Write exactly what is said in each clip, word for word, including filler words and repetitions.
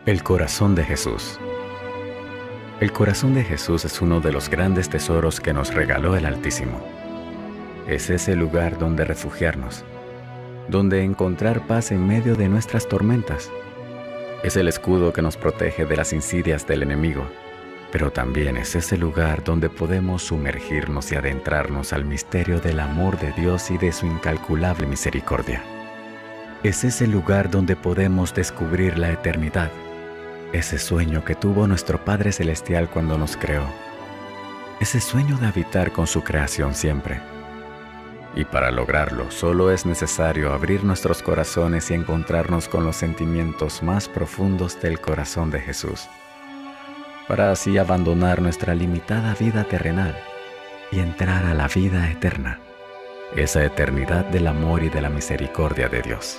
El corazón de Jesús. El corazón de Jesús es uno de los grandes tesoros que nos regaló el Altísimo. Es ese lugar donde refugiarnos, donde encontrar paz en medio de nuestras tormentas. Es el escudo que nos protege de las insidias del enemigo, pero también es ese lugar donde podemos sumergirnos y adentrarnos al misterio del amor de Dios y de su incalculable misericordia. Es ese lugar donde podemos descubrir la eternidad, ese sueño que tuvo nuestro Padre Celestial cuando nos creó, ese sueño de habitar con su creación siempre. Y para lograrlo, solo es necesario abrir nuestros corazones y encontrarnos con los sentimientos más profundos del corazón de Jesús, para así abandonar nuestra limitada vida terrenal y entrar a la vida eterna, esa eternidad del amor y de la misericordia de Dios.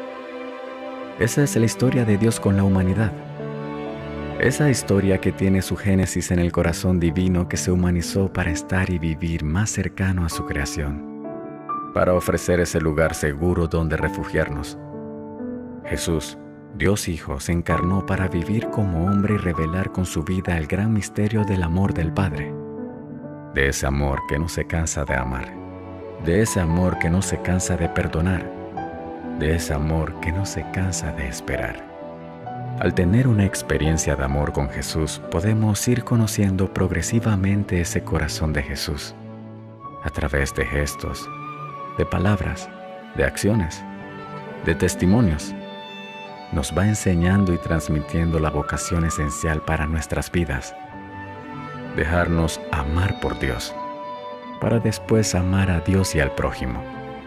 Esa es la historia de Dios con la humanidad. Esa historia que tiene su génesis en el corazón divino que se humanizó para estar y vivir más cercano a su creación, para ofrecer ese lugar seguro donde refugiarnos. Jesús, Dios Hijo, se encarnó para vivir como hombre y revelar con su vida el gran misterio del amor del Padre, de ese amor que no se cansa de amar, de ese amor que no se cansa de perdonar, de ese amor que no se cansa de esperar. Al tener una experiencia de amor con Jesús, podemos ir conociendo progresivamente ese corazón de Jesús, a través de gestos, de palabras, de acciones, de testimonios. Nos va enseñando y transmitiendo la vocación esencial para nuestras vidas: dejarnos amar por Dios, para después amar a Dios y al prójimo.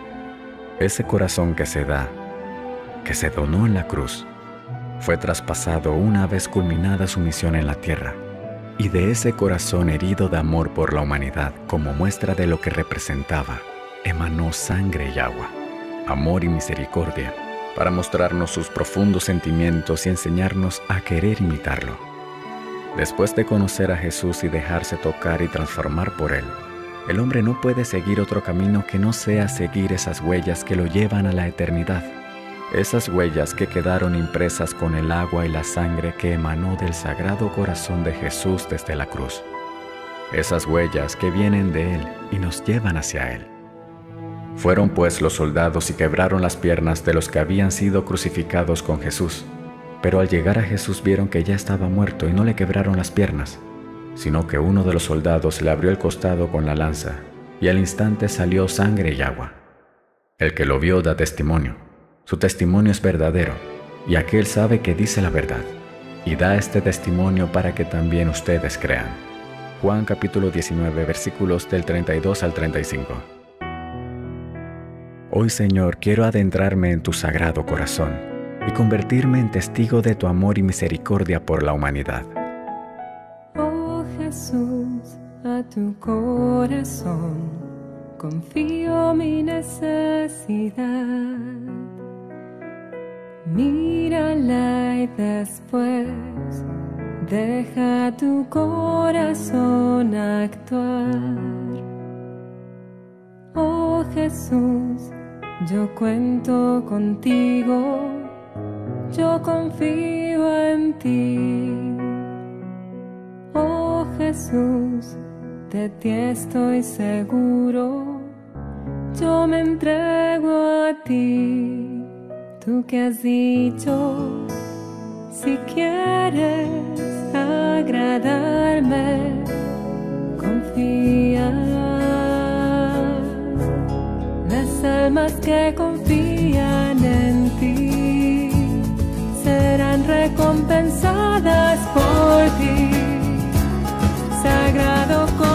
Ese corazón que se da, que se donó en la cruz, fue traspasado una vez culminada su misión en la tierra, y de ese corazón herido de amor por la humanidad, como muestra de lo que representaba, emanó sangre y agua, amor y misericordia, para mostrarnos sus profundos sentimientos y enseñarnos a querer imitarlo. Después de conocer a Jesús y dejarse tocar y transformar por Él, el hombre no puede seguir otro camino que no sea seguir esas huellas que lo llevan a la eternidad, esas huellas que quedaron impresas con el agua y la sangre que emanó del sagrado corazón de Jesús desde la cruz, esas huellas que vienen de Él y nos llevan hacia Él. Fueron pues los soldados y quebraron las piernas de los que habían sido crucificados con Jesús, pero al llegar a Jesús vieron que ya estaba muerto y no le quebraron las piernas, sino que uno de los soldados le abrió el costado con la lanza, y al instante salió sangre y agua. El que lo vio da testimonio. Su testimonio es verdadero, y aquel sabe que dice la verdad, y da este testimonio para que también ustedes crean. Juan capítulo diecinueve, versículos del treinta y dos al treinta y cinco. Hoy, Señor, quiero adentrarme en tu sagrado corazón y convertirme en testigo de tu amor y misericordia por la humanidad. Oh Jesús, a tu corazón confío mi necesidad. Mírala y después deja tu corazón actuar. Oh Jesús, yo cuento contigo, yo confío en ti. Oh Jesús, de ti estoy seguro, yo me entrego a ti. Tú que has dicho, si quieres agradarme, confía. Las almas que confían en ti serán recompensadas por ti. Sagrado corazón.